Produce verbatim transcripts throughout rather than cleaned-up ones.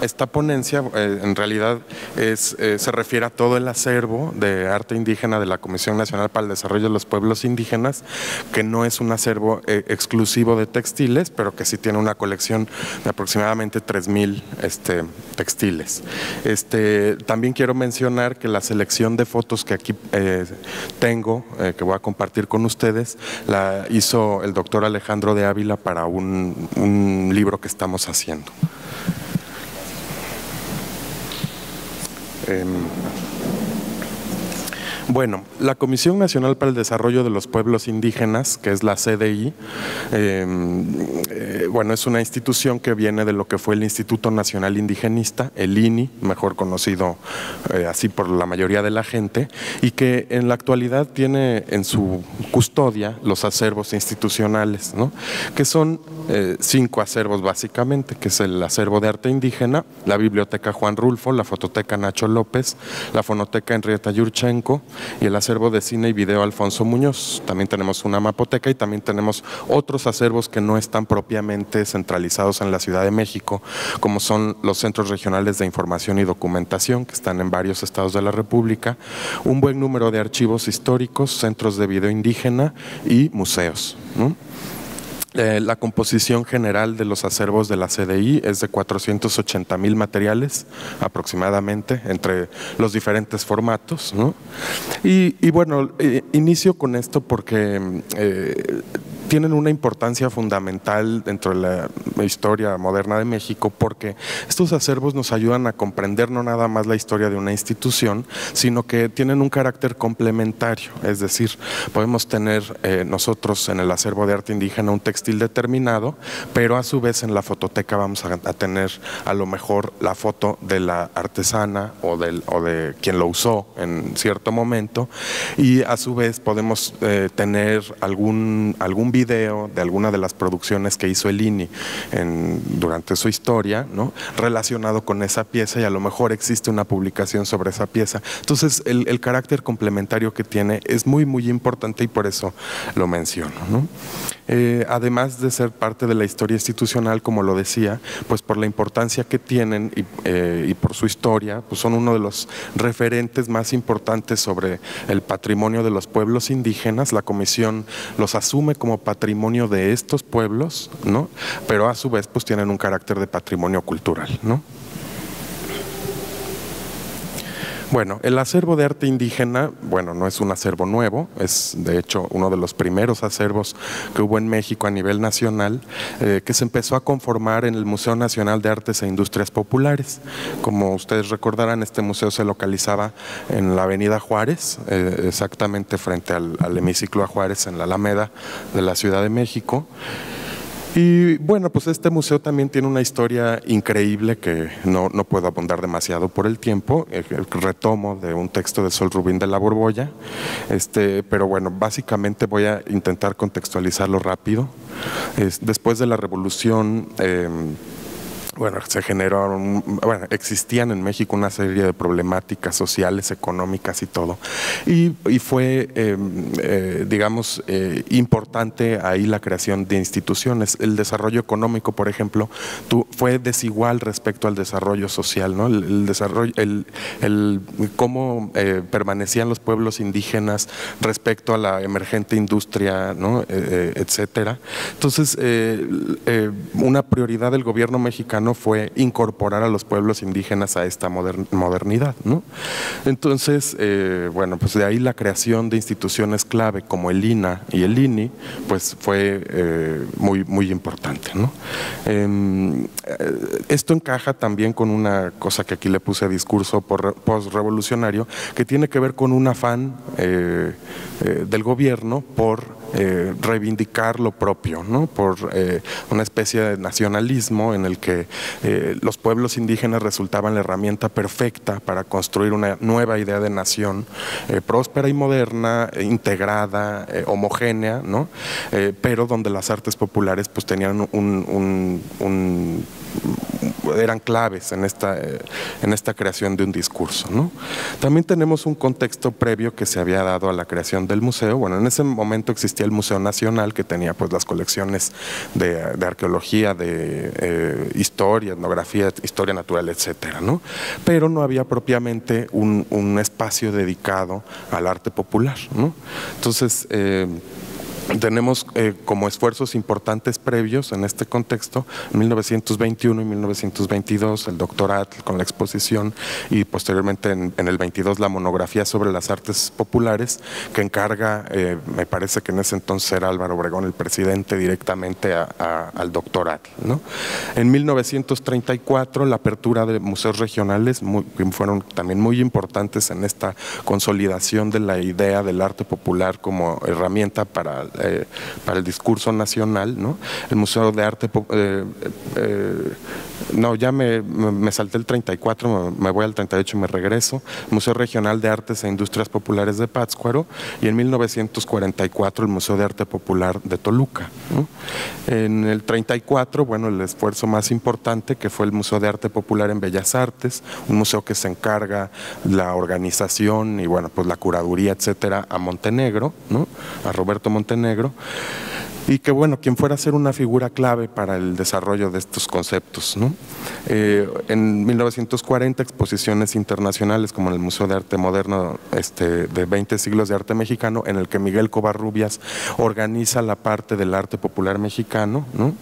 esta ponencia eh, en realidad es, eh, se refiere a todo el acervo de arte indígena de la Comisión Nacional para el Desarrollo de los Pueblos Indígenas, que no es un acervo eh, exclusivo de textiles, pero que sí tiene una colección de aproximadamente tres mil este, textiles. Este, también quiero mencionar que la selección de fotos que aquí eh, tengo, eh, que voy a compartir con ustedes, la hizo el doctor Alejandro de Ávila para un, un libro que estamos haciendo. Eh, Bueno, la Comisión Nacional para el Desarrollo de los Pueblos Indígenas, que es la C D I, eh, eh, bueno, es una institución que viene de lo que fue el Instituto Nacional Indigenista, el I N I, mejor conocido eh, así por la mayoría de la gente, y que en la actualidad tiene en su custodia los acervos institucionales, ¿no? Que son eh, cinco acervos básicamente, que es el acervo de arte indígena, la Biblioteca Juan Rulfo, la Fototeca Nacho López, la Fonoteca Henrietta Yurchenko, y el acervo de cine y video Alfonso Muñoz. También tenemos una mapoteca y también tenemos otros acervos que no están propiamente centralizados en la Ciudad de México, como son los centros regionales de información y documentación, que están en varios estados de la República, un buen número de archivos históricos, centros de video indígena y museos, ¿no? Eh, la composición general de los acervos de la C D I es de cuatrocientos ochenta mil materiales aproximadamente entre los diferentes formatos, ¿no? Y, y bueno, eh, inicio con esto porque eh, tienen una importancia fundamental dentro de la historia moderna de México, porque estos acervos nos ayudan a comprender no nada más la historia de una institución, sino que tienen un carácter complementario. Es decir, podemos tener eh, nosotros en el acervo de arte indígena un textil determinado, pero a su vez en la fototeca vamos a, a tener a lo mejor la foto de la artesana o, del, o de quien lo usó en cierto momento, y a su vez podemos eh, tener algún, algún video video de alguna de las producciones que hizo el I N I en, durante su historia, ¿no? Relacionado con esa pieza, y a lo mejor existe una publicación sobre esa pieza. Entonces el, el carácter complementario que tiene es muy muy importante y por eso lo menciono, ¿no? Eh, además de ser parte de la historia institucional, como lo decía, pues por la importancia que tienen y, eh, y por su historia, pues son uno de los referentes más importantes sobre el patrimonio de los pueblos indígenas. La Comisión los asume como patrimonio de estos pueblos, ¿no? Pero a su vez pues tienen un carácter de patrimonio cultural, ¿no? Bueno, el acervo de arte indígena, bueno, no es un acervo nuevo, es de hecho uno de los primeros acervos que hubo en México a nivel nacional, eh, que se empezó a conformar en el Museo Nacional de Artes e Industrias Populares. Como ustedes recordarán, este museo se localizaba en la Avenida Juárez, eh, exactamente frente al, al hemiciclo a Juárez en la Alameda de la Ciudad de México. Y bueno, pues este museo también tiene una historia increíble que no, no puedo abundar demasiado por el tiempo, el, el retomo de un texto de Sol Rubín de la Borbolla, este, pero bueno, básicamente voy a intentar contextualizarlo rápido. Es, después de la Revolución, eh, bueno, se generaron, bueno, existían en México una serie de problemáticas sociales, económicas y todo. Y, y fue, eh, eh, digamos, eh, importante ahí la creación de instituciones. El desarrollo económico, por ejemplo, tu, fue desigual respecto al desarrollo social, ¿no? El, el desarrollo, el, el cómo eh, permanecían los pueblos indígenas respecto a la emergente industria, ¿no? Eh, etcétera. Entonces, eh, eh, una prioridad del gobierno mexicano fue incorporar a los pueblos indígenas a esta modern, modernidad, ¿no? Entonces, eh, bueno, pues de ahí la creación de instituciones clave como el I N A y el I N I, pues fue eh, muy, muy importante, ¿no? Eh, esto encaja también con una cosa que aquí le puse a discurso post-revolucionario, que tiene que ver con un afán eh, eh, del gobierno por Eh, reivindicar lo propio, ¿no? Por eh, una especie de nacionalismo en el que eh, los pueblos indígenas resultaban la herramienta perfecta para construir una nueva idea de nación eh, próspera y moderna, eh, integrada, eh, homogénea, ¿no? Eh, pero donde las artes populares pues tenían un, un, un eran claves en esta, eh, en esta creación de un discurso, ¿no? También tenemos un contexto previo que se había dado a la creación del museo. Bueno, en ese momento existía el Museo Nacional, que tenía pues las colecciones de, de arqueología, de eh, historia, etnografía, historia natural, etcétera, ¿no? Pero no había propiamente un, un espacio dedicado al arte popular, ¿no? Entonces, eh, tenemos eh, como esfuerzos importantes previos en este contexto, en mil novecientos veintiuno y mil novecientos veintidós, el doctorado con la exposición y posteriormente en, en el veintidós la monografía sobre las artes populares que encarga, eh, me parece que en ese entonces era Álvaro Obregón el presidente, directamente a, a, al doctorado, ¿no? En mil novecientos treinta y cuatro la apertura de museos regionales, muy, que fueron también muy importantes en esta consolidación de la idea del arte popular como herramienta para Eh, para el discurso nacional, ¿no? El Museo de Arte, eh, eh, no, ya me, me salté el treinta y cuatro, me voy al treinta y ocho y me regreso, Museo Regional de Artes e Industrias Populares de Pátzcuaro, y en mil novecientos cuarenta y cuatro el Museo de Arte Popular de Toluca, ¿no? En el treinta y cuatro, bueno, el esfuerzo más importante que fue el Museo de Arte Popular en Bellas Artes, un museo que se encarga la organización y bueno, pues la curaduría, etcétera, a Montenegro, ¿no? A Roberto Montenegro, y que bueno, quien fuera a ser una figura clave para el desarrollo de estos conceptos, ¿no? Eh, en mil novecientos cuarenta, exposiciones internacionales como en el Museo de Arte Moderno este, de veinte siglos de arte mexicano, en el que Miguel Covarrubias organiza la parte del arte popular mexicano, ¿no?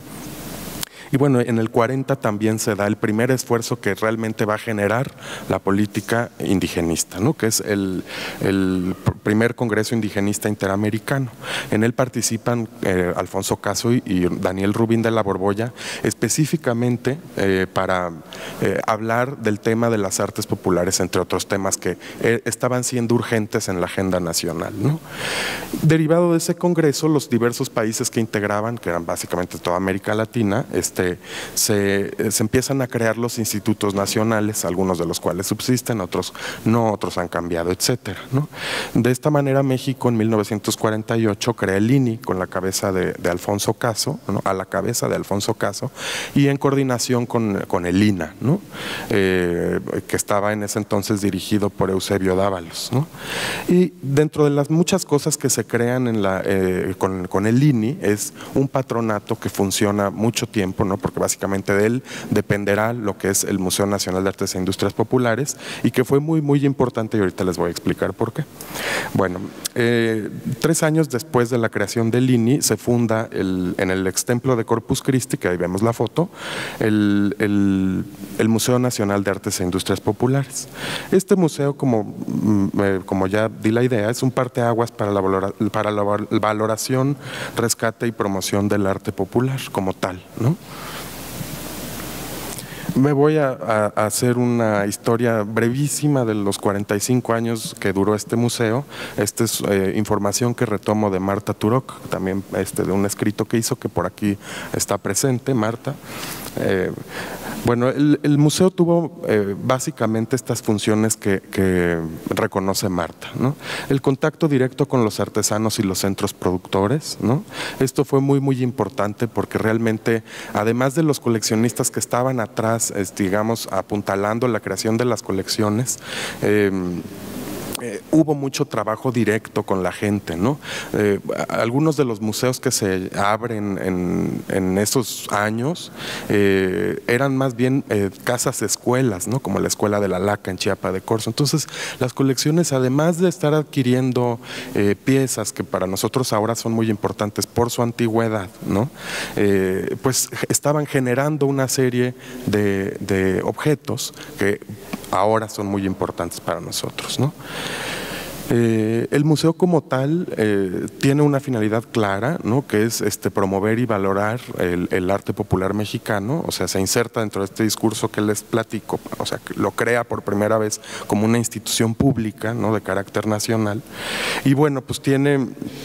Y bueno, en el cuarenta también se da el primer esfuerzo que realmente va a generar la política indigenista, ¿no? Que es el, el primer Congreso Indigenista Interamericano. En él participan eh, Alfonso Caso y, y Daniel Rubín de la Borbolla, específicamente eh, para eh, hablar del tema de las artes populares, entre otros temas que eh, estaban siendo urgentes en la agenda nacional, ¿no? Derivado de ese congreso, los diversos países que integraban, que eran básicamente toda América Latina, este, Se, se empiezan a crear los institutos nacionales, algunos de los cuales subsisten, otros no, otros han cambiado, etcétera, ¿no? De esta manera México en mil novecientos cuarenta y ocho crea el I N I con la cabeza de, de Alfonso Caso, ¿no? A la cabeza de Alfonso Caso, y en coordinación con, con el I N A, ¿no? Eh, que estaba en ese entonces dirigido por Eusebio Dávalos, ¿no? Y dentro de las muchas cosas que se crean en la, eh, con, con el I N I es un patronato que funciona mucho tiempo, ¿no? Porque básicamente de él dependerá lo que es el Museo Nacional de Artes e Industrias Populares, y que fue muy muy importante, y ahorita les voy a explicar por qué. Bueno, eh, tres años después de la creación del I N I se funda el, en el ex templo de Corpus Christi, que ahí vemos la foto, el, el, el Museo Nacional de Artes e Industrias Populares. Este museo, como, como ya di la idea, es un parteaguas para la, valora, para la valoración, rescate y promoción del arte popular como tal, ¿no? Me voy a, a, a hacer una historia brevísima de los cuarenta y cinco años que duró este museo. Esta es eh, información que retomo de Marta Turok, también este, de un escrito que hizo, que por aquí está presente, Marta. Eh, bueno, el, el museo tuvo eh, básicamente estas funciones que, que reconoce Marta, ¿no? El contacto directo con los artesanos y los centros productores, ¿no? Esto fue muy muy importante porque realmente, además de los coleccionistas que estaban atrás, es, digamos, apuntalando la creación de las colecciones, eh, Eh, hubo mucho trabajo directo con la gente, ¿no? Eh, algunos de los museos que se abren en, en esos años eh, eran más bien eh, casas escuelas, ¿no? Como la Escuela de la Laca en Chiapa de Corzo. Entonces, las colecciones, además de estar adquiriendo eh, piezas que para nosotros ahora son muy importantes por su antigüedad, ¿no? Eh, pues estaban generando una serie de, de objetos que ahora son muy importantes para nosotros, ¿no? Eh, el museo como tal eh, tiene una finalidad clara, ¿no? Que es este, promover y valorar el, el arte popular mexicano, o sea, se inserta dentro de este discurso que les platico, o sea, que lo crea por primera vez como una institución pública, ¿no? De carácter nacional, y bueno, pues tiene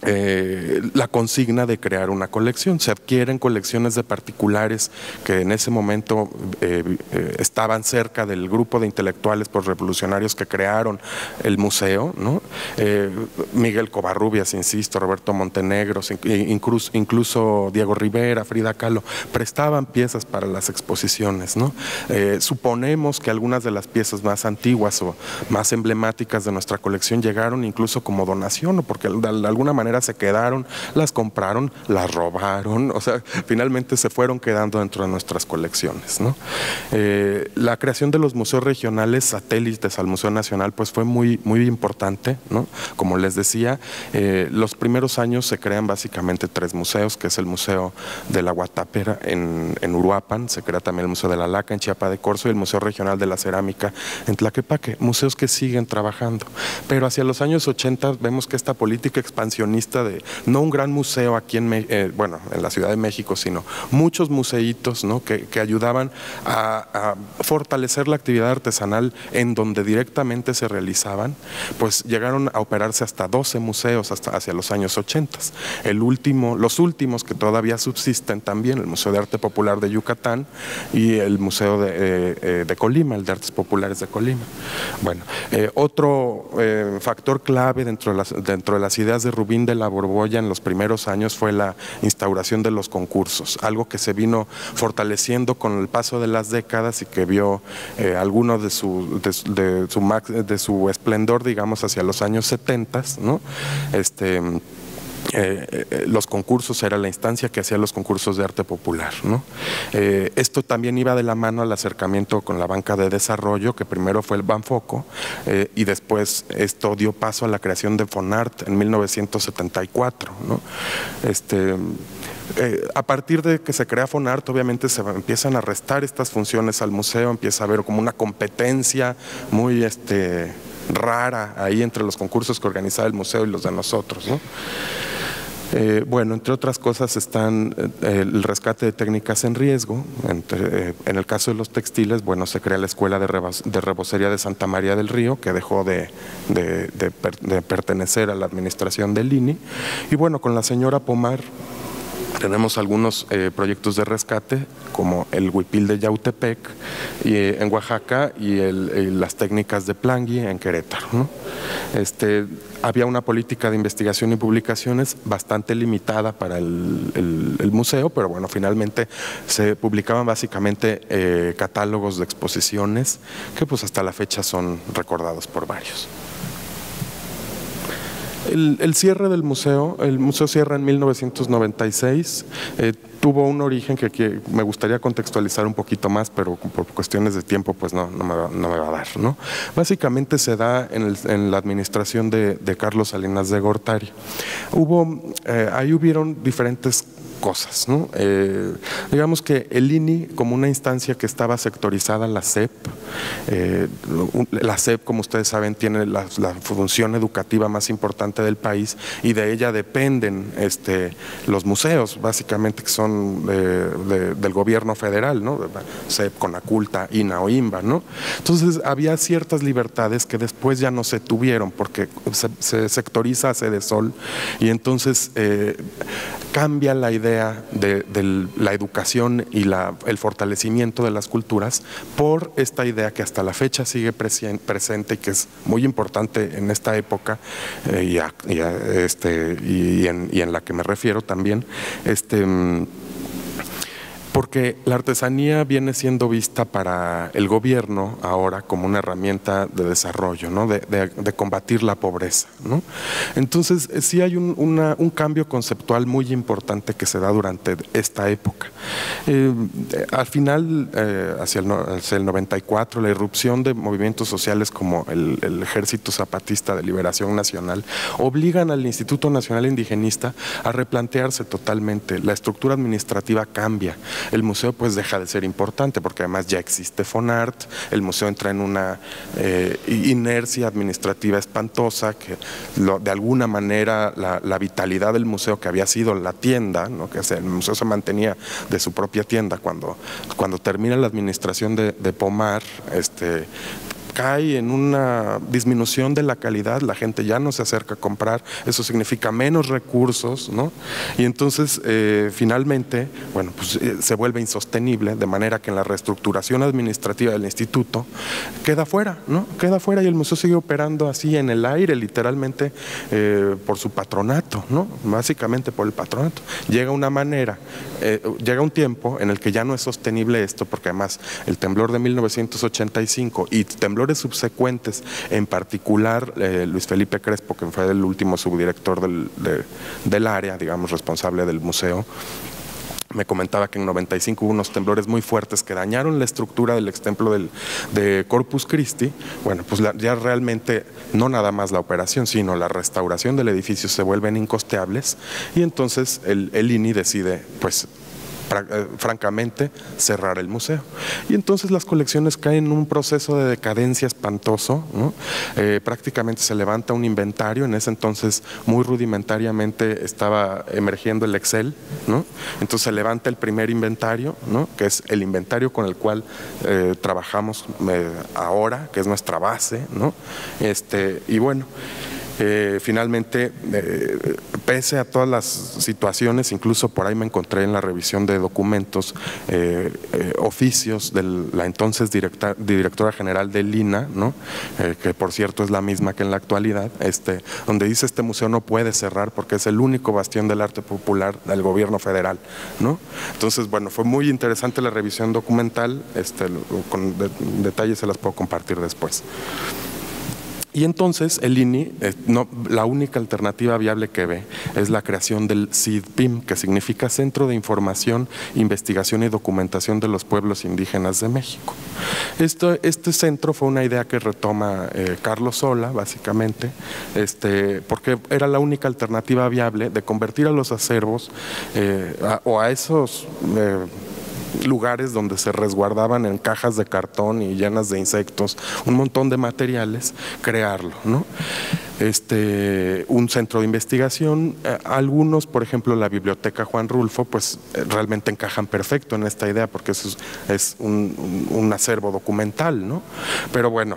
Eh, la consigna de crear una colección. Se adquieren colecciones de particulares que en ese momento eh, eh, estaban cerca del grupo de intelectuales postrevolucionarios que crearon el museo, ¿no? Eh, Miguel Covarrubias, insisto, Roberto Montenegro, incluso, incluso Diego Rivera, Frida Kahlo, prestaban piezas para las exposiciones, ¿no? Eh, suponemos que algunas de las piezas más antiguas o más emblemáticas de nuestra colección llegaron incluso como donación, ¿no? Porque de alguna manera se quedaron, las compraron, las robaron, o sea, finalmente se fueron quedando dentro de nuestras colecciones, ¿no? Eh, la creación de los museos regionales satélites al Museo Nacional pues fue muy, muy importante, ¿no? Como les decía, eh, los primeros años se crean básicamente tres museos, que es el Museo de la Guatapera en, en Uruapan, se crea también el Museo de la Laca en Chiapa de Corzo y el Museo Regional de la Cerámica en Tlaquepaque, museos que siguen trabajando, pero hacia los años ochenta vemos que esta política expansionista de no un gran museo aquí en, eh, bueno, en la Ciudad de México, sino muchos museitos, ¿no? que, que ayudaban a, a fortalecer la actividad artesanal en donde directamente se realizaban, pues llegaron a operarse hasta doce museos hasta hacia los años ochenta. El último, los últimos que todavía subsisten también, el Museo de Arte Popular de Yucatán y el Museo de, eh, de Colima, el de Artes Populares de Colima. Bueno, eh, otro eh, factor clave dentro de, las, dentro de las ideas de Rubín de la Borbolla en los primeros años fue la instauración de los concursos, algo que se vino fortaleciendo con el paso de las décadas y que vio eh, alguno de su, de, de, su max, de su esplendor, digamos, hacia los años setenta, ¿no? Este, Eh, eh, los concursos era la instancia que hacía los concursos de arte popular, ¿no? Eh, esto también iba de la mano al acercamiento con la banca de desarrollo, que primero fue el Banfoco, eh, y después esto dio paso a la creación de Fonart en mil novecientos setenta y cuatro, ¿no? Este, Eh, a partir de que se crea Fonart, obviamente se empiezan a restar estas funciones al museo, empieza a haber como una competencia muy este, rara ahí entre los concursos que organizaba el museo y los de nosotros, ¿no? Eh, bueno, entre otras cosas están eh, el rescate de técnicas en riesgo. Entre, eh, en el caso de los textiles, bueno, se crea la Escuela de, Rebos, de Rebocería de Santa María del Río, que dejó de, de, de, per, de pertenecer a la administración del I N I. Y bueno, con la señora Pomar tenemos algunos eh, proyectos de rescate, como el huipil de Yautepec y, eh, en Oaxaca y el, el, las técnicas de Plangui en Querétaro, ¿no? Este, había una política de investigación y publicaciones bastante limitada para el, el, el museo, pero bueno, finalmente se publicaban básicamente eh, catálogos de exposiciones que pues hasta la fecha son recordados por varios. El, el cierre del museo, el museo cierra en mil novecientos noventa y seis, eh, tuvo un origen que, que me gustaría contextualizar un poquito más, pero por cuestiones de tiempo pues no, no, me, va, no me va a dar, ¿no? Básicamente se da en, el, en la administración de, de Carlos Salinas de Gortari. Hubo, eh, ahí hubieron diferentes cosas, ¿no? Eh, digamos que el I N I, como una instancia que estaba sectorizada, la S E P, eh, la S E P, como ustedes saben, tiene la, la función educativa más importante del país y de ella dependen este, los museos, básicamente, que son de, de, del gobierno federal, ¿no? S E P, Conaculta, I N A o I M B A, ¿no? Entonces había ciertas libertades que después ya no se tuvieron porque se, se sectoriza a Sedesol y entonces eh, cambia la idea de, de la educación y la, el fortalecimiento de las culturas por esta idea que hasta la fecha sigue presente y que es muy importante en esta época eh, y, a, y, a, este, y, en, y en la que me refiero también, este, porque la artesanía viene siendo vista para el gobierno ahora como una herramienta de desarrollo, ¿no? de, de, de combatir la pobreza, ¿no? Entonces sí hay un, una, un cambio conceptual muy importante que se da durante esta época. Eh, al final, eh, hacia, el, hacia el noventa y cuatro, la irrupción de movimientos sociales como el, el Ejército Zapatista de Liberación Nacional obligan al Instituto Nacional Indigenista a replantearse totalmente. La estructura administrativa cambia. El museo pues deja de ser importante porque además ya existe Fonart, el museo entra en una eh, inercia administrativa espantosa que lo, de alguna manera la, la vitalidad del museo, que había sido la tienda, ¿no? Que el museo se mantenía de su propia tienda, cuando, cuando termina la administración de, de Pomar, este cae en una disminución de la calidad, la gente ya no se acerca a comprar, eso significa menos recursos, ¿no? Y entonces eh, finalmente, bueno, pues eh, se vuelve insostenible, de manera que en la reestructuración administrativa del instituto queda fuera, ¿no? Queda fuera y el museo sigue operando así en el aire, literalmente eh, por su patronato, ¿no? Básicamente por el patronato. Llega una manera, eh, llega un tiempo en el que ya no es sostenible esto, porque además el temblor de mil novecientos ochenta y cinco y temblores subsecuentes, en particular eh, Luis Felipe Crespo, que fue el último subdirector del, de, del área, digamos, responsable del museo, me comentaba que en noventa y cinco hubo unos temblores muy fuertes que dañaron la estructura del ex templo del, de Corpus Christi. Bueno, pues la, ya realmente no nada más la operación, sino la restauración del edificio se vuelven incosteables y entonces el, el I N I decide, pues, francamente, cerrar el museo. Y entonces las colecciones caen en un proceso de decadencia espantoso, ¿no? Eh, prácticamente se levanta un inventario, en ese entonces muy rudimentariamente estaba emergiendo el Excel, ¿no? Entonces se levanta el primer inventario, ¿no? Que es el inventario con el cual eh, trabajamos eh, ahora, que es nuestra base, ¿no? Este, y bueno, Eh, finalmente, eh, pese a todas las situaciones, incluso por ahí me encontré en la revisión de documentos, eh, eh, oficios de la entonces directa, directora general del I N A, ¿no? eh, que por cierto es la misma que en la actualidad, este, donde dice este museo no puede cerrar porque es el único bastión del arte popular del gobierno federal, ¿no? Entonces, bueno, fue muy interesante la revisión documental, este, con de, detalles se las puedo compartir después. Y entonces el I N I, eh, no, la única alternativa viable que ve es la creación del C I D P I M, que significa Centro de Información, Investigación y Documentación de los Pueblos Indígenas de México. Esto, este centro fue una idea que retoma eh, Carlos Sola, básicamente, este, porque era la única alternativa viable de convertir a los acervos eh, a, o a esos Eh, lugares donde se resguardaban en cajas de cartón y llenas de insectos, un montón de materiales, crearlo, ¿no? Este, un centro de investigación, eh, algunos, por ejemplo, la Biblioteca Juan Rulfo, pues eh, realmente encajan perfecto en esta idea porque es, es un, un, un acervo documental, ¿no? Pero bueno,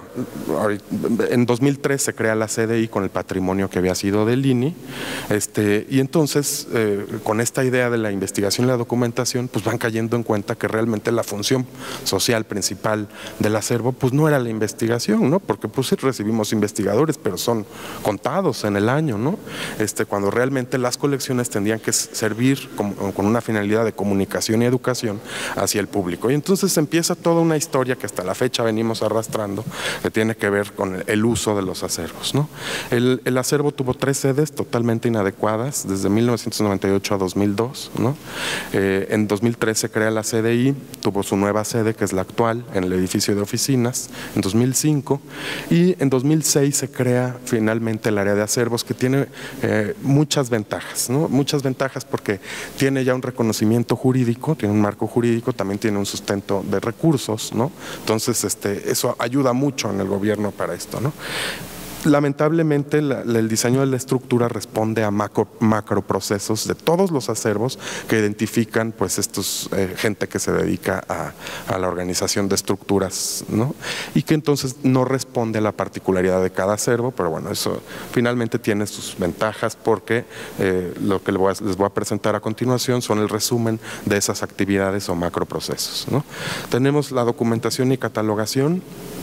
en dos mil tres se crea la C D I con el patrimonio que había sido del I N I, este, y entonces eh, con esta idea de la investigación y la documentación, pues van cayendo en cuenta que realmente la función social principal del acervo, pues no era la investigación, ¿no? Porque pues sí recibimos investigadores, pero son contados en el año, ¿no? Este, cuando realmente las colecciones tendrían que servir como, con una finalidad de comunicación y educación hacia el público. Y entonces empieza toda una historia que hasta la fecha venimos arrastrando, que tiene que ver con el uso de los acervos, ¿no? El, el acervo tuvo tres sedes totalmente inadecuadas, desde mil novecientos noventa y ocho a dos mil dos, ¿no? Eh, en dos mil tres se crea la C D I, tuvo su nueva sede, que es la actual, en el edificio de oficinas, en dos mil cinco, y en dos mil seis se crea finalmente el área de acervos, que tiene eh, muchas ventajas, ¿no? Muchas ventajas porque tiene ya un reconocimiento jurídico, tiene un marco jurídico, también tiene un sustento de recursos, ¿no? Entonces, este, eso ayuda mucho en el gobierno para esto, ¿no? Lamentablemente la, el diseño de la estructura responde a macro, macroprocesos de todos los acervos que identifican pues estos eh, gente que se dedica a, a la organización de estructuras, ¿no? Y que entonces no responde a la particularidad de cada acervo, pero bueno, eso finalmente tiene sus ventajas porque eh, lo que les voy, a, les voy a presentar a continuación son el resumen de esas actividades o macroprocesos, ¿no? Tenemos la documentación y catalogación.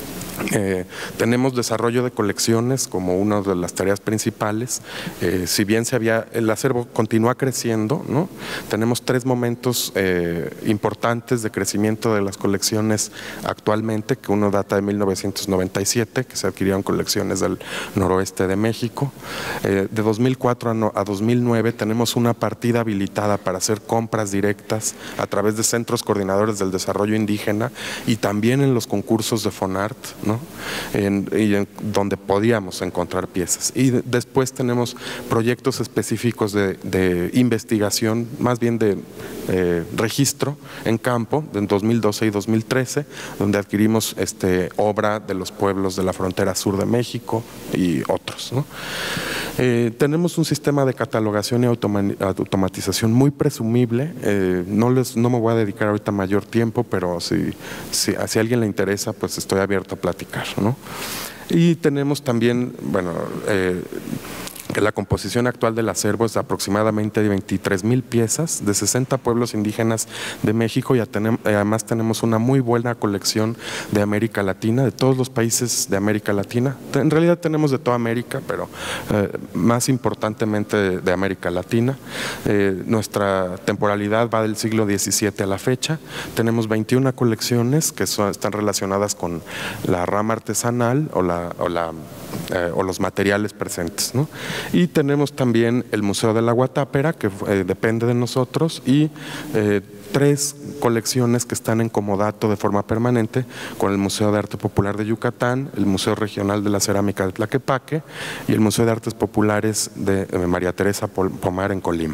Eh, tenemos desarrollo de colecciones como una de las tareas principales. Eh, si bien se había, el acervo continúa creciendo, ¿no? Tenemos tres momentos eh, importantes de crecimiento de las colecciones actualmente, que uno data de mil novecientos noventa y siete, que se adquirieron colecciones del noroeste de México. Eh, de dos mil cuatro a, no, a dos mil nueve tenemos una partida habilitada para hacer compras directas a través de centros coordinadores del desarrollo indígena y también en los concursos de Fonart, ¿no? En, y en, donde podíamos encontrar piezas. Y de, después tenemos proyectos específicos de, de investigación, más bien de eh, registro en campo, en dos mil doce y dos mil trece, donde adquirimos este, obra de los pueblos de la frontera sur de México y otros, ¿no? Eh, tenemos un sistema de catalogación y automa automatización muy presumible. Eh, no, les, no me voy a dedicar ahorita mayor tiempo, pero si, si, si a alguien le interesa, pues estoy abierto a platicar, ¿no? Y tenemos también, bueno, eh, que la composición actual del acervo es de aproximadamente veintitrés mil piezas de sesenta pueblos indígenas de México, y además tenemos una muy buena colección de América Latina, de todos los países de América Latina. En realidad tenemos de toda América, pero eh, más importantemente de, de América Latina. Eh, nuestra temporalidad va del siglo diecisiete a la fecha. Tenemos veintiuna colecciones que son, están relacionadas con la rama artesanal o, la, o, la, eh, o los materiales presentes, ¿no? Y tenemos también el Museo de la Guatápera, que eh, depende de nosotros, y eh, tres colecciones que están en comodato de forma permanente con el Museo de Arte Popular de Yucatán, el Museo Regional de la Cerámica de Tlaquepaque y el Museo de Artes Populares de eh, María Teresa Pomar en Colima.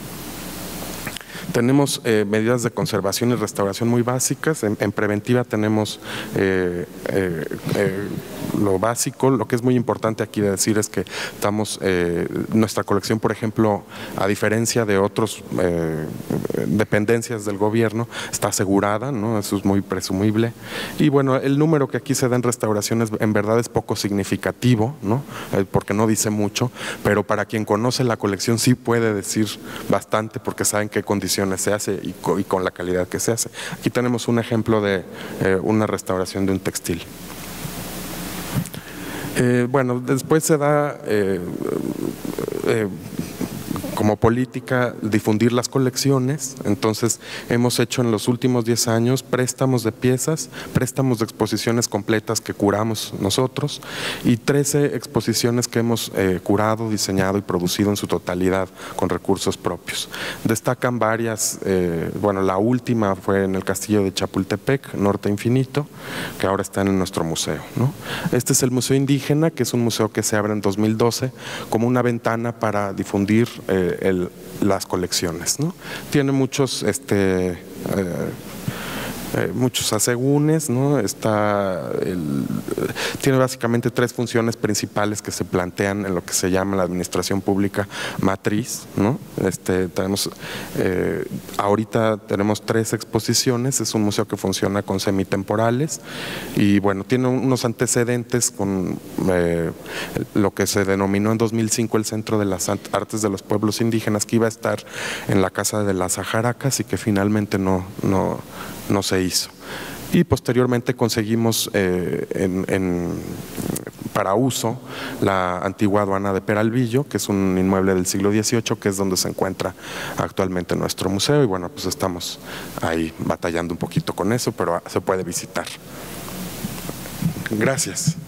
Tenemos eh, medidas de conservación y restauración muy básicas. En, en preventiva tenemos eh, eh, eh, lo básico. Lo que es muy importante aquí de decir es que estamos, eh, nuestra colección, por ejemplo, a diferencia de otras eh, dependencias del gobierno, está asegurada, ¿no? Eso es muy presumible. Y bueno, el número que aquí se da en restauraciones en verdad es poco significativo, ¿no? Eh, porque no dice mucho, pero para quien conoce la colección sí puede decir bastante, porque saben qué condiciones se hace y con, y con la calidad que se hace. Aquí tenemos un ejemplo de eh, una restauración de un textil. Eh, bueno, después se da eh, eh, como política difundir las colecciones. Entonces hemos hecho en los últimos diez años préstamos de piezas, préstamos de exposiciones completas que curamos nosotros y trece exposiciones que hemos eh, curado, diseñado y producido en su totalidad con recursos propios. Destacan varias, eh, bueno, la última fue en el Castillo de Chapultepec, Norte Infinito, que ahora está en nuestro museo, ¿no? Este es el Museo Indígena, que es un museo que se abre en dos mil doce como una ventana para difundir eh, El, las colecciones, ¿no? Tiene muchos este, eh, eh, muchos asegúnes, ¿no? Está el, tiene básicamente tres funciones principales que se plantean en lo que se llama la administración pública matriz, ¿no? Este, tenemos, eh, ahorita tenemos tres exposiciones. Es un museo que funciona con semitemporales y bueno, tiene unos antecedentes con eh, lo que se denominó en dos mil cinco el Centro de las Artes de los Pueblos Indígenas, que iba a estar en la Casa de las Ajaracas y que finalmente no, no, no se hizo. Y posteriormente conseguimos eh, en, en, para uso la antigua aduana de Peralvillo, que es un inmueble del siglo dieciocho, que es donde se encuentra actualmente nuestro museo, y bueno, pues estamos ahí batallando un poquito con eso, pero se puede visitar. Gracias.